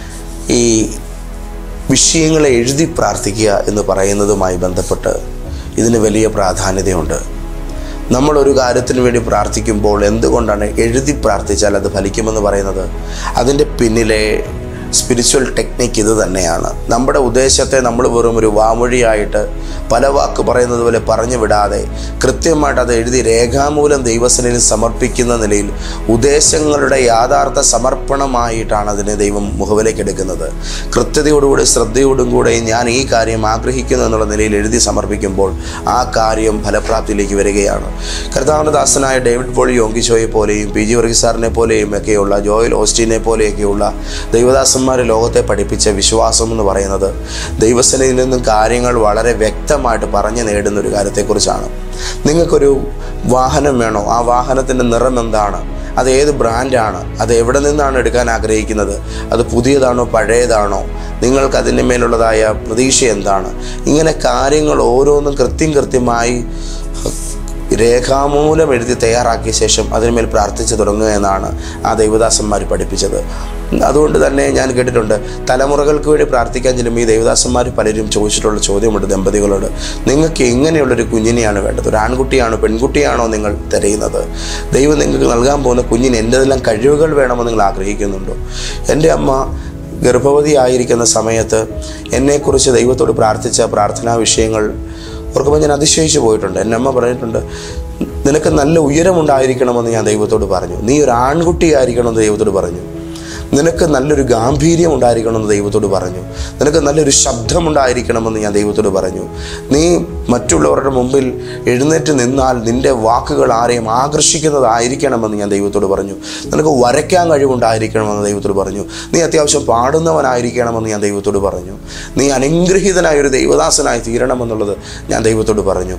ഈ വിഷയങ്ങളെ എഴുതി പ്രാർത്ഥിക്കുക എന്ന് പറയുന്നതുമായി ബന്ധപ്പെട്ട് ഇതിന് വലിയ പ്രാധാന്യതയുണ്ട്. നമ്മളൊരു കാര്യത്തിന് വേണ്ടി പ്രാർത്ഥിക്കുമ്പോൾ എന്തുകൊണ്ടാണ് എഴുതി പ്രാർത്ഥിച്ചാൽ അത് ഫലിക്കുമെന്ന് പറയുന്നത്? അതിൻ്റെ പിന്നിലെ സ്പിരിച്വൽ ടെക്നിക്ക് ഇത് തന്നെയാണ്. നമ്മുടെ ഉദ്ദേശത്തെ നമ്മൾ വെറും ഒരു വാമൊഴിയായിട്ട് പല വാക്ക് പറയുന്നത് പോലെ പറഞ്ഞു വിടാതെ കൃത്യമായിട്ട് അത് എഴുതി രേഖാമൂലം ദൈവസന്നിധിയിൽ സമർപ്പിക്കുന്ന നിലയിൽ ഉദ്ദേശങ്ങളുടെ യാഥാർത്ഥ സമർപ്പണമായിട്ടാണ് അതിനെ ദൈവം മുഖവിലേക്ക് എടുക്കുന്നത്. കൃത്യതയോടുകൂടി ശ്രദ്ധയോടും കൂടെ ഞാൻ ഈ കാര്യം ആഗ്രഹിക്കുന്നു എന്നുള്ള നിലയിൽ എഴുതി സമർപ്പിക്കുമ്പോൾ ആ കാര്യം ഫലപ്രാപ്തിയിലേക്ക് വരികയാണ്. കർത്താവിൻ്റെ ദാസനായ ഡേവിഡ് പോൾ യോങ്കിച്ചോയെ പോലെയും പി ജി വർഗീസ് സാറിനെ പോലെയും ഒക്കെയുള്ള ജോയൽ ഓസ്റ്റിനെ പോലെയൊക്കെയുള്ള ദൈവദാസന്മാർ ലോകത്തെ പഠിപ്പിച്ച വിശ്വാസം എന്ന് പറയുന്നത് ദൈവസന്നിധിയിൽ നിന്നും കാര്യങ്ങൾ വളരെ വ്യക്തമായിട്ട് പറഞ്ഞു നേടുന്ന ഒരു കാര്യത്തെക്കുറിച്ചാണ്. നിങ്ങൾക്കൊരു വാഹനം വേണോ? ആ വാഹനത്തിൻ്റെ നിറം എന്താണ്? അത് ഏത് ബ്രാൻഡാണ്? അത് എവിടെ നിന്നാണ് എടുക്കാൻ ആഗ്രഹിക്കുന്നത്? അത് പുതിയതാണോ പഴയതാണോ? നിങ്ങൾക്ക് അതിൻ്റെ മേലുള്ളതായ പ്രതീക്ഷ എന്താണ്? ഇങ്ങനെ കാര്യങ്ങൾ ഓരോന്നും കൃത്യമായി രേഖാമൂലം എഴുതി തയ്യാറാക്കിയ ശേഷം അതിന്മേൽ പ്രാർത്ഥിച്ചു തുടങ്ങുക എന്നാണ് ആ ദൈവദാസന്മാർ പഠിപ്പിച്ചത്. അതുകൊണ്ട് തന്നെ ഞാൻ കേട്ടിട്ടുണ്ട്, തലമുറകൾക്ക് വേണ്ടി പ്രാർത്ഥിക്കാൻ ചെല്ലുമ്പോൾ ഈ ദൈവദാസന്മാർ പലരും ചോദിച്ചിട്ടുള്ള ചോദ്യമുണ്ട് ദമ്പതികളോട്, നിങ്ങൾക്ക് എങ്ങനെയുള്ളൊരു കുഞ്ഞിനെയാണ് വേണ്ടത്? ഒരു ആൺകുട്ടിയാണോ പെൺകുട്ടിയാണോ നിങ്ങൾ തിരയുന്നത്? ദൈവം നിങ്ങൾക്ക് നൽകാൻ പോകുന്ന കുഞ്ഞിന് എന്തെല്ലാം കഴിവുകൾ വേണമെന്ന് നിങ്ങൾ ആഗ്രഹിക്കുന്നുണ്ടോ? എൻ്റെ അമ്മ ഗർഭവതിയായിരിക്കുന്ന സമയത്ത് എന്നെക്കുറിച്ച് ദൈവത്തോട് പ്രാർത്ഥിച്ച പ്രാർത്ഥനാ വിഷയങ്ങൾ ഓർക്കുമ്പോൾ ഞാൻ അതിശയിച്ചു പോയിട്ടുണ്ട്. എൻ്റെ അമ്മ പറഞ്ഞിട്ടുണ്ട്, നിനക്ക് നല്ല ഉയരമുണ്ടായിരിക്കണമെന്ന് ഞാൻ ദൈവത്തോട് പറഞ്ഞു. നീ ഒരു ആൺകുട്ടിയായിരിക്കണമെന്ന് ദൈവത്തോട് പറഞ്ഞു. നിനക്ക് നല്ലൊരു ഗാംഭീര്യം ഉണ്ടായിരിക്കണമെന്ന് ദൈവത്തോട് പറഞ്ഞു. നിനക്ക് നല്ലൊരു ശബ്ദമുണ്ടായിരിക്കണമെന്ന് ഞാൻ ദൈവത്തോട് പറഞ്ഞു. നീ മറ്റുള്ളവരുടെ മുമ്പിൽ എഴുന്നേറ്റ് നിന്നാൽ നിൻ്റെ വാക്കുകൾ ആരെയും ആകർഷിക്കുന്നതായിരിക്കണമെന്ന് ഞാൻ ദൈവത്തോട് പറഞ്ഞു. നിനക്ക് വരയ്ക്കാൻ കഴിവുണ്ടായിരിക്കണമെന്ന് ദൈവത്തോട് പറഞ്ഞു. നീ അത്യാവശ്യം പാടുന്നവനായിരിക്കണമെന്ന് ഞാൻ ദൈവത്തോട് പറഞ്ഞു. നീ അനുഗ്രഹീതനായൊരു ദൈവദാസനായി തീരണമെന്നുള്ളത് ഞാൻ ദൈവത്തോട് പറഞ്ഞു.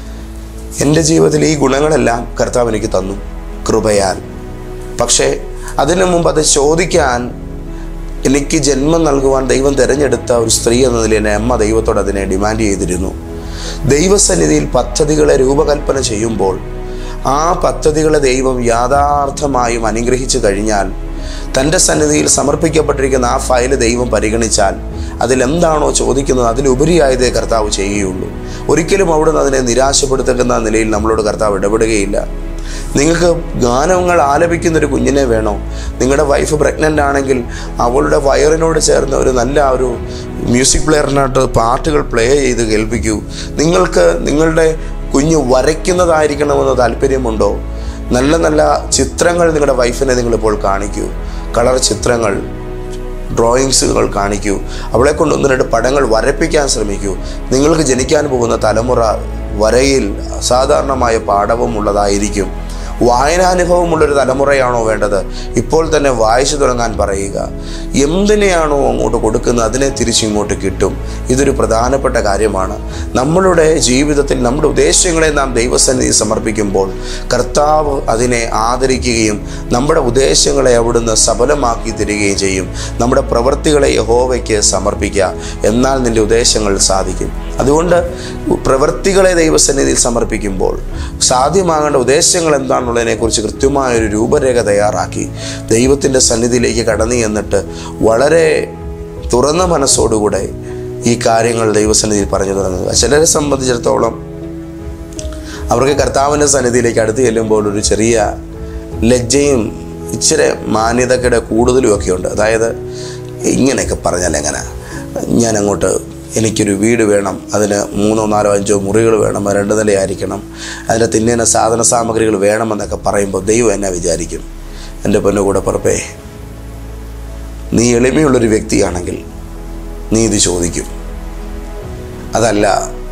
എൻ്റെ ജീവിതത്തിൽ ഈ ഗുണങ്ങളെല്ലാം കർത്താവ് എനിക്ക് തന്നു കൃപയാൽ. പക്ഷേ അതിനു മുമ്പ് അത് ചോദിക്കാൻ എനിക്ക് ജന്മം നൽകുവാൻ ദൈവം തിരഞ്ഞെടുത്ത ഒരു സ്ത്രീ എന്ന നിലയിൽ എൻ്റെ അമ്മ ദൈവത്തോട് അതിനെ ഡിമാൻഡ് ചെയ്തിരുന്നു. ദൈവസന്നിധിയിൽ പദ്ധതികളെ രൂപകൽപ്പന ചെയ്യുമ്പോൾ ആ പദ്ധതികളെ ദൈവം യാഥാർത്ഥമായും അനുഗ്രഹിച്ചു കഴിഞ്ഞാൽ തൻ്റെ സന്നിധിയിൽ സമർപ്പിക്കപ്പെട്ടിരിക്കുന്ന ആ ഫയൽ ദൈവം പരിഗണിച്ചാൽ അതിലെന്താണോ ചോദിക്കുന്നത് അതിലുപരിയായതേ കർത്താവ് ചെയ്യുകയുള്ളൂ. ഒരിക്കലും അവിടുന്ന് അതിനെ നിരാശപ്പെടുത്തുന്ന നിലയിൽ നമ്മളോട് കർത്താവ് ഇടപെടുകയില്ല. നിങ്ങൾക്ക് ഗാനങ്ങൾ ആലപിക്കുന്നൊരു കുഞ്ഞിനെ വേണോ? നിങ്ങളുടെ വൈഫ് പ്രഗ്നൻ്റ് ആണെങ്കിൽ അവളുടെ വയറിനോട് ചേർന്ന് ഒരു നല്ല ഒരു മ്യൂസിക് പ്ലെയറിനായിട്ട് പാട്ടുകൾ പ്ലേ ചെയ്ത് കേൾപ്പിക്കൂ. നിങ്ങൾക്ക് നിങ്ങളുടെ കുഞ്ഞ് വരയ്ക്കുന്നതായിരിക്കണമെന്ന് താല്പര്യമുണ്ടോ? നല്ല നല്ല ചിത്രങ്ങൾ നിങ്ങളുടെ വൈഫിനെ നിങ്ങളിപ്പോൾ കാണിക്കൂ. കളർ ചിത്രങ്ങൾ, ഡ്രോയിങ്സുകൾ കാണിക്കൂ. അവളെ കൊണ്ട് 1-2 പടങ്ങൾ വരപ്പിക്കാൻ ശ്രമിക്കൂ. നിങ്ങൾക്ക് ജനിക്കാൻ പോകുന്ന തലമുറ വരയിൽ അസാധാരണമായ പാഠവും ഉള്ളതായിരിക്കും. വായനാനുഭവമുള്ളൊരു തലമുറയാണോ വേണ്ടത്? ഇപ്പോൾ തന്നെ വായിച്ചു തുടങ്ങാൻ പറയുക. എന്തിനെയാണോ അങ്ങോട്ട് കൊടുക്കുന്നത് അതിനെ തിരിച്ചിങ്ങോട്ട് കിട്ടും. ഇതൊരു പ്രധാനപ്പെട്ട കാര്യമാണ്. നമ്മളുടെ ജീവിതത്തിൽ നമ്മുടെ ഉദ്ദേശങ്ങളെ നാം ദൈവസന്നിധി സമർപ്പിക്കുമ്പോൾ കർത്താവ് അതിനെ ആദരിക്കുകയും നമ്മുടെ ഉദ്ദേശങ്ങളെ അവിടുന്ന് സഫലമാക്കി തരികയും ചെയ്യും. നമ്മുടെ പ്രവൃത്തികളെ യഹോവയ്ക്ക് സമർപ്പിക്കുക, എന്നാൽ നിൻ്റെ ഉദ്ദേശങ്ങൾ സാധിക്കും. അതുകൊണ്ട് പ്രവൃത്തികളെ ദൈവസന്നിധിയിൽ സമർപ്പിക്കുമ്പോൾ സാധ്യമാകേണ്ട ഉദ്ദേശങ്ങൾ എന്താണെന്നുള്ളതിനെക്കുറിച്ച് കൃത്യമായൊരു രൂപരേഖ തയ്യാറാക്കി ദൈവത്തിൻ്റെ സന്നിധിയിലേക്ക് കടന്നു ചെന്നിട്ട് വളരെ തുറന്ന മനസ്സോടുകൂടെ ഈ കാര്യങ്ങൾ ദൈവസന്നിധിയിൽ പറഞ്ഞു തുടങ്ങുക. ചിലരെ സംബന്ധിച്ചിടത്തോളം അവർക്ക് കർത്താവിൻ്റെ സന്നിധിയിലേക്ക് അടുത്ത് ചെല്ലുമ്പോൾ ഒരു ചെറിയ ലജ്ജയും ഇച്ചിരി മാന്യതയുടെ കൂടുതലുമൊക്കെ ഉണ്ട്. അതായത് ഇങ്ങനെയൊക്കെ പറഞ്ഞാൽ എങ്ങനെ, ഞാനങ്ങോട്ട് എനിക്കൊരു വീട് വേണം, അതിന് 3, 4, 5 മുറികൾ വേണം, 2 നിലയായിരിക്കണം, അതിന് തിന്നുന്ന സാധന സാമഗ്രികൾ വേണമെന്നൊക്കെ പറയുമ്പോൾ ദൈവം എന്നെ വിചാരിക്കും, എൻ്റെ പൊന്നുകൂടെ പുറപ്പേ, നീ എളിമയുള്ളൊരു വ്യക്തിയാണെങ്കിൽ നീ ഇത് ചോദിക്കും. അതല്ല,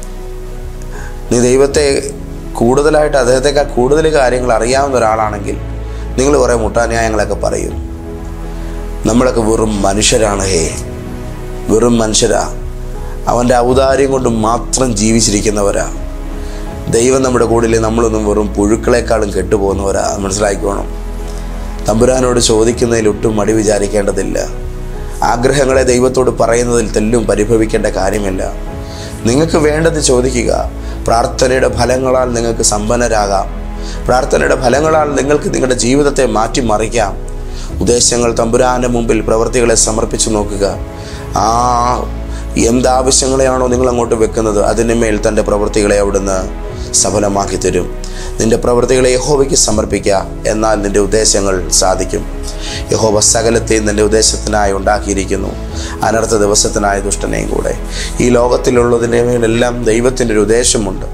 നീ ദൈവത്തെ കൂടുതലായിട്ട് അദ്ദേഹത്തെക്കാൾ കൂടുതൽ കാര്യങ്ങൾ അറിയാവുന്ന ഒരാളാണെങ്കിൽ നിങ്ങൾ കുറേ മുട്ടാന്യായങ്ങളൊക്കെ പറയും. നമ്മളൊക്കെ വെറും മനുഷ്യരാണ്. വെറും മനുഷ്യരാ. അവൻ്റെ ഔദാര്യം കൊണ്ട് മാത്രം ജീവിച്ചിരിക്കുന്നവരാ. ദൈവം നമ്മുടെ കൂടെ നമ്മളൊന്നും വെറും പുഴുക്കളെക്കാളും കെട്ടുപോകുന്നവരാ. മനസ്സിലാക്കിക്കോണം. തമ്പുരാനോട് ചോദിക്കുന്നതിൽ ഒട്ടും മടി വിചാരിക്കേണ്ടതില്ല. ആഗ്രഹങ്ങളെ ദൈവത്തോട് പറയുന്നതിൽ തെല്ലും പരിഭവിക്കേണ്ട കാര്യമില്ല. നിങ്ങൾക്ക് വേണ്ടത് ചോദിക്കുക. പ്രാർത്ഥനയുടെ ഫലങ്ങളാൽ നിങ്ങൾക്ക് സമ്പന്നരാകാം. പ്രാർത്ഥനയുടെ ഫലങ്ങളാൽ നിങ്ങൾക്ക് നിങ്ങളുടെ ജീവിതത്തെ മാറ്റിമറിക്കാം. ഉദ്ദേശങ്ങൾ തമ്പുരാൻ്റെ മുമ്പിൽ പ്രവൃത്തികളെ സമർപ്പിച്ചു നോക്കുക. ആ എന്താവശ്യങ്ങളെയാണോ നിങ്ങൾ അങ്ങോട്ട് വെക്കുന്നത് അതിന് മേൽ തൻ്റെ പ്രവൃത്തികളെ അവിടുന്ന് സഫലമാക്കി തരും. നിൻ്റെ പ്രവൃത്തികളെ യഹോവയ്ക്ക് സമർപ്പിക്കുക, എന്നാൽ നിൻ്റെ ഉദ്ദേശങ്ങൾ സാധിക്കും. യഹോവ സകലത്തെയും നിൻ്റെ ഉദ്ദേശത്തിനായി ഉണ്ടാക്കിയിരിക്കുന്നു, അനർത്ഥ ദിവസത്തിനായ ദുഷ്ടനെയും കൂടെ. ഈ ലോകത്തിലുള്ളതിൻ്റെ മേലെല്ലാം ദൈവത്തിൻ്റെ ഒരു ഉദ്ദേശമുണ്ട്.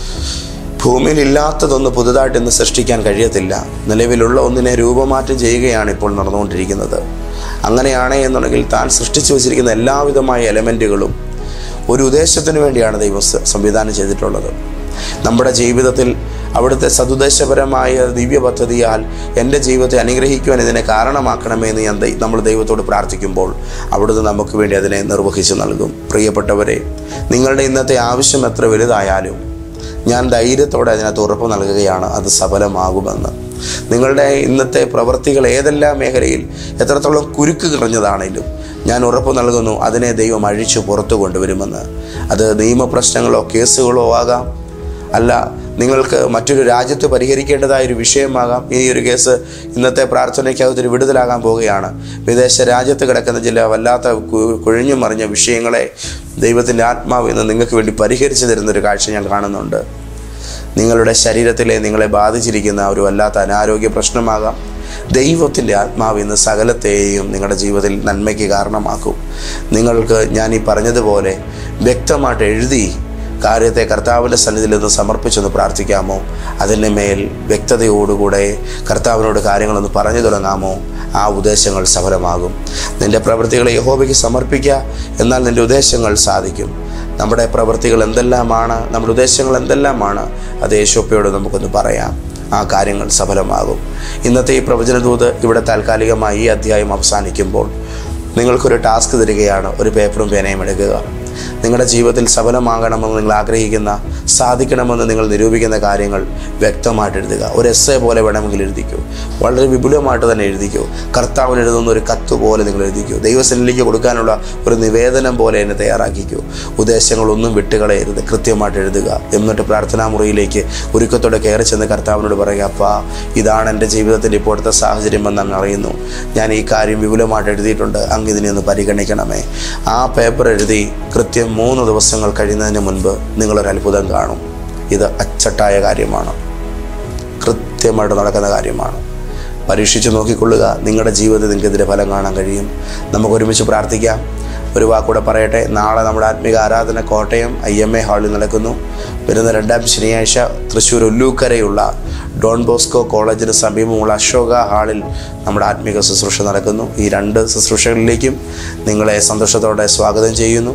ഭൂമിയിൽ ഇല്ലാത്തതൊന്ന് പുതുതായിട്ട് ഇന്ന് സൃഷ്ടിക്കാൻ കഴിയത്തില്ല. നിലവിലുള്ള ഒന്നിനെ രൂപമാറ്റം ചെയ്യുകയാണ് ഇപ്പോൾ നടന്നുകൊണ്ടിരിക്കുന്നത്. അങ്ങനെയാണ് എന്നുണ്ടെങ്കിൽ താൻ സൃഷ്ടിച്ചു വച്ചിരിക്കുന്ന എല്ലാവിധമായ എലമെൻറ്റുകളും ഒരു ഉദ്ദേശത്തിന് വേണ്ടിയാണ് ദൈവം സംവിധാനം ചെയ്തിട്ടുള്ളത്. നമ്മുടെ ജീവിതത്തിൽ അവിടുത്തെ സതുദ്ദേശപരമായ ദിവ്യ പദ്ധതിയാൽ എൻ്റെ ജീവിതത്തെ അനുഗ്രഹിക്കുവാൻ ഇതിനെ കാരണമാക്കണമേ എന്ന് നമ്മൾ ദൈവത്തോട് പ്രാർത്ഥിക്കുമ്പോൾ അവിടുന്ന് നമുക്ക് വേണ്ടി അതിനെ നിർവഹിച്ചു നൽകും. പ്രിയപ്പെട്ടവരെ, നിങ്ങളുടെ ഇന്നത്തെ ആവശ്യം എത്ര വലുതായാലും ഞാൻ ധൈര്യത്തോടെ അതിനകത്ത് ഉറപ്പ് നൽകുകയാണ്, അത് സഫലമാകുമെന്ന്. നിങ്ങളുടെ ഇന്നത്തെ പ്രവൃത്തികൾ ഏതെല്ലാം മേഖലയിൽ എത്രത്തോളം കുരുക്ക് കിറഞ്ഞതാണെങ്കിലും ഞാൻ ഉറപ്പ് നൽകുന്നു, അതിനെ ദൈവം അഴിച്ചു പുറത്തു കൊണ്ടുവരുമെന്ന്. അത് നിയമപ്രശ്നങ്ങളോ കേസുകളോ ആകാം, അല്ല നിങ്ങൾക്ക് മറ്റൊരു രാജ്യത്ത് പരിഹരിക്കേണ്ടതായൊരു വിഷയമാകാം. ഈ ഒരു കേസ് ഇന്നത്തെ പ്രാർത്ഥനയ്ക്കകത്തൊരു വിടുതലാകാൻ പോവുകയാണ്. വിദേശ രാജ്യത്ത് കിടക്കുന്ന ചില വല്ലാത്ത കുഴഞ്ഞു മറിഞ്ഞ വിഷയങ്ങളെ ദൈവത്തിൻ്റെ ആത്മാവ് ഇന്ന് നിങ്ങൾക്ക് വേണ്ടി പരിഹരിച്ചു തരുന്നൊരു കാഴ്ച ഞാൻ കാണുന്നുണ്ട്. നിങ്ങളുടെ ശരീരത്തിലെ നിങ്ങളെ ബാധിച്ചിരിക്കുന്ന ഒരു വല്ലാത്ത അനാരോഗ്യ പ്രശ്നമാകാം. ദൈവത്തിൻ്റെ ആത്മാവ് ഇന്ന് സകലത്തെയും നിങ്ങളുടെ ജീവിതത്തിൽ നന്മയ്ക്ക് കാരണമാക്കും. നിങ്ങൾക്ക് ഞാൻ ഈ പറഞ്ഞതുപോലെ വ്യക്തമായിട്ട് എഴുതി കാര്യത്തെ കർത്താവിൻ്റെ സന്നിധിയിൽ നിന്ന് സമർപ്പിച്ചൊന്ന് പ്രാർത്ഥിക്കാമോ? അതിൻ്റെ മേൽ വ്യക്തതയോടുകൂടെ കർത്താവിനോട് കാര്യങ്ങളൊന്ന് പറഞ്ഞു തുടങ്ങാമോ? ആ ഉദ്ദേശങ്ങൾ സഫലമാകും. നിൻ്റെ പ്രവൃത്തികളെ യഹോവയ്ക്ക് സമർപ്പിക്കുക, എന്നാൽ നിൻ്റെ ഉദ്ദേശങ്ങൾ സാധിക്കും. നമ്മുടെ പ്രവൃത്തികൾ എന്തെല്ലാമാണ്, നമ്മുടെ ഉദ്ദേശങ്ങൾ എന്തെല്ലാമാണ്, അത് യേശോപ്പയോട് നമുക്കൊന്ന് പറയാം. ആ കാര്യങ്ങൾ സഫലമാകും. ഇന്നത്തെ ഈ പ്രവചനദൂത് ഇവിടെ താൽക്കാലികമായി ഈ അധ്യായം അവസാനിക്കുമ്പോൾ നിങ്ങൾക്കൊരു ടാസ്ക് തരികയാണ്. ഒരു പേപ്പറും പേനയും എടുക്കുക. നിങ്ങളുടെ ജീവിതത്തിൽ സഫലമാകണമെന്ന് നിങ്ങൾ ആഗ്രഹിക്കുന്ന, സാധിക്കണമെന്ന് നിങ്ങൾ നിരൂപിക്കുന്ന കാര്യങ്ങൾ വ്യക്തമായിട്ട് എഴുതുക. ഒരു എസ്സേ പോലെ വേണമെങ്കിൽ എഴുതിക്കൂ, വളരെ വിപുലമായിട്ട് തന്നെ എഴുതിക്കൂ. കർത്താവിന് എഴുതുന്ന ഒരു കത്ത് പോലെ നിങ്ങൾ എഴുതിക്കൂ. ദൈവസന്നിധിയിലേക്ക് കൊടുക്കാനുള്ള ഒരു നിവേദനം പോലെ എന്നെ തയ്യാറാക്കിക്കൂ. ഉദ്ദേശങ്ങളൊന്നും വിട്ടുകളയരുത്, കൃത്യമായിട്ട് എഴുതുക. എന്നിട്ട് പ്രാർത്ഥനാ മുറിയിലേക്ക് ഒരുക്കത്തോടെ കയറി ചെന്ന് കർത്താവിനോട് പറയുക, അപ്പാ, ഇതാണ് എൻ്റെ ജീവിതത്തിൻ്റെ ഇപ്പോഴത്തെ സാഹചര്യം എന്ന് അങ്ങ് അറിയുന്നു. ഞാൻ ഈ കാര്യം വിപുലമായിട്ട് എഴുതിയിട്ടുണ്ട്, അങ്ങ് ഇതിനെ ഒന്ന് പരിഗണിക്കണമേ. ആ പേപ്പർ എഴുതി കൃത്യം 3 ദിവസങ്ങൾ കഴിയുന്നതിന് മുൻപ് നിങ്ങളൊരു അത്ഭുതം കാണും. ഇത് അച്ചട്ടായ കാര്യമാണ്, കൃത്യമായിട്ട് നടക്കുന്ന കാര്യമാണ്. പരീക്ഷിച്ച് നോക്കിക്കൊള്ളുക. നിങ്ങളുടെ ജീവിതത്തിൽ നിങ്ങൾക്കെതിരെ ഫലം കാണാൻ കഴിയും. നമുക്ക് ഒരുമിച്ച് പ്രാർത്ഥിക്കാം. ഒരു വാക്കൂടെ പറയട്ടെ. നാളെ നമ്മുടെ ആത്മീക ആരാധന കോട്ടയം IMA ഹാളിൽ നടക്കുന്നു. വരുന്ന 2ാം ശനിയാഴ്ച തൃശ്ശൂർ ഉല്ലൂക്കരയുള്ള ഡോൺ ബോസ്കോ കോളേജിന് സമീപമുള്ള അശോക ഹാളിൽ നമ്മുടെ ആത്മീക ശുശ്രൂഷ നടക്കുന്നു. ഈ 2 ശുശ്രൂഷകളിലേക്കും നിങ്ങളെ സന്തോഷത്തോടെ സ്വാഗതം ചെയ്യുന്നു.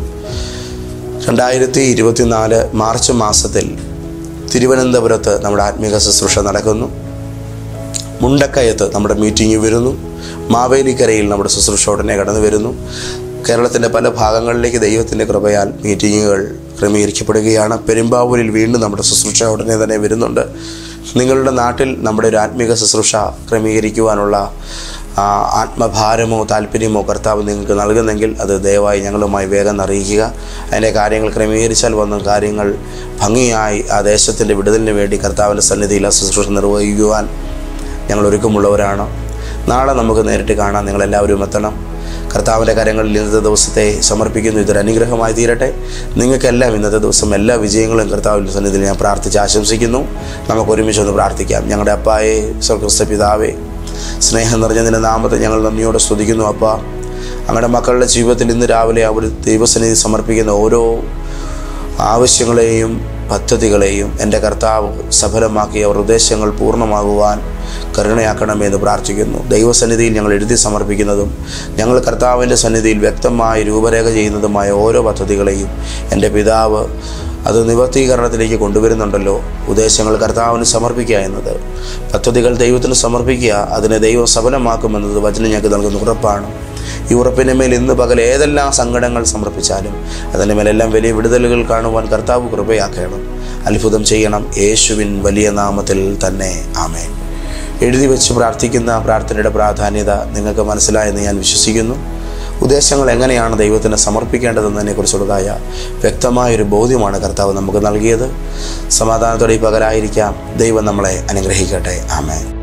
2024 മാർച്ച് മാസത്തിൽ തിരുവനന്തപുരത്ത് നമ്മുടെ ആത്മീക ശുശ്രൂഷ നടക്കുന്നു. മുണ്ടക്കയത്ത് നമ്മുടെ മീറ്റിംഗ് വരുന്നു. മാവേലിക്കരയിൽ നമ്മുടെ ശുശ്രൂഷ ഉടനെ കടന്നു വരുന്നു. കേരളത്തിൻ്റെ പല ഭാഗങ്ങളിലേക്ക് ദൈവത്തിൻ്റെ കൃപയാൽ മീറ്റിങ്ങുകൾ ക്രമീകരിക്കപ്പെടുകയാണ്. പെരുമ്പാവൂരിൽ വീണ്ടും നമ്മുടെ ശുശ്രൂഷ ഉടനെ തന്നെ വരുന്നുണ്ട്. നിങ്ങളുടെ നാട്ടിൽ നമ്മുടെ ഒരു ആത്മീക ശുശ്രൂഷ ക്രമീകരിക്കുവാനുള്ള ആത്മഭാരമോ താല്പര്യമോ കർത്താവ് നിങ്ങൾക്ക് നൽകുന്നെങ്കിൽ അത് ദയവായി ഞങ്ങളുമായി വേഗം അറിയിക്കുക. അതിൻ്റെ കാര്യങ്ങൾ ക്രമീകരിച്ചാൽ വന്ന കാര്യങ്ങൾ ഭംഗിയായി ആ ദേശത്തിൻ്റെ വിടുതലിന് വേണ്ടി കർത്താവിൻ്റെ സന്നിധിയിൽ ആ ശുശ്രൂഷ നിർവഹിക്കുവാൻ ഞങ്ങൾ ഒരുക്കമുള്ളവരാണ്. നാളെ നമുക്ക് നേരിട്ട് കാണാം. നിങ്ങളെല്ലാവരും എത്തണം. കർത്താവിൻ്റെ കരങ്ങളിൽ ഇന്നത്തെ ദിവസത്തെ സമർപ്പിക്കുന്നു. ഇതൊരു അനുഗ്രഹമായി തീരട്ടെ. നിങ്ങൾക്കെല്ലാം ഇന്നത്തെ ദിവസം എല്ലാ വിജയങ്ങളും കർത്താവിൻ്റെ സന്നിധിയിൽ ഞാൻ പ്രാർത്ഥിച്ച് ആശംസിക്കുന്നു. നമുക്ക് ഒരുമിച്ചൊന്ന് പ്രാർത്ഥിക്കാം. ഞങ്ങളുടെ അപ്പായെ, സ്വർഗ്ഗസ്ഥ പിതാവേ, സ്നേഹം നിറഞ്ഞ നിന്റെ നാമത്തെ ഞങ്ങൾ നന്ദിയോടെ സ്തുതിക്കുന്നു. അപ്പാ, അങ്ങയുടെ മക്കളുടെ ജീവിതത്തിൽ ഇന്ന് രാവിലെ അവർ ദൈവസന്നിധി സമർപ്പിക്കുന്ന ഓരോ ആവശ്യങ്ങളെയും പദ്ധതികളെയും എൻ്റെ കർത്താവ് സഫലമാക്കി അവർ ഉദ്ദേശങ്ങൾ പൂർണ്ണമാകുവാൻ കരുണയാക്കണമെന്ന് പ്രാർത്ഥിക്കുന്നു. ദൈവസന്നിധിയിൽ ഞങ്ങൾ എഴുതി സമർപ്പിക്കുന്നതും ഞങ്ങൾ കർത്താവിൻ്റെ സന്നിധിയിൽ വ്യക്തമായി രൂപരേഖ ചെയ്യുന്നതുമായ ഓരോ പദ്ധതികളെയും എൻ്റെ പിതാവ് അത് നിവർത്തീകരണത്തിലേക്ക് കൊണ്ടുവരുന്നുണ്ടല്ലോ. ഉദ്ദേശങ്ങൾ കർത്താവിന് സമർപ്പിക്കുക എന്നത്, പദ്ധതികൾ ദൈവത്തിന് സമർപ്പിക്കുക, അതിനെ ദൈവം സഫലമാക്കുമെന്നത് വചനം ഞങ്ങൾക്ക് നൽകുന്ന ഉറപ്പാണ്. ഈ ഉറപ്പിൻ്റെ മേൽ ഇന്ന് പകൽ ഏതെല്ലാം സങ്കടങ്ങൾ സമർപ്പിച്ചാലും അതിൻ്റെ മേലെല്ലാം വലിയ വിടുതലുകൾ കാണുവാൻ കർത്താവ് കൃപയാക്കണം. അത്ഭുതം ചെയ്യണം. യേശുവിൻ വലിയ നാമത്തിൽ തന്നെ. ആമേൻ. എഴുതി വെച്ച് പ്രാർത്ഥിക്കുന്ന പ്രാർത്ഥനയുടെ പ്രാധാന്യത നിങ്ങൾക്ക് മനസ്സിലായെന്ന് ഞാൻ വിശ്വസിക്കുന്നു. ഉദ്ദേശങ്ങൾ എങ്ങനെയാണ് ദൈവത്തിന് സമർപ്പിക്കേണ്ടതെന്നതിനെക്കുറിച്ചുള്ളതായ വ്യക്തമായൊരു ബോധ്യമാണ് കർത്താവ് നമുക്ക് നൽകിയത്. സമാധാനത്തോടെ ഈ പകലായിരിക്കാം. ദൈവം നമ്മളെ അനുഗ്രഹിക്കട്ടെ. ആമേൻ.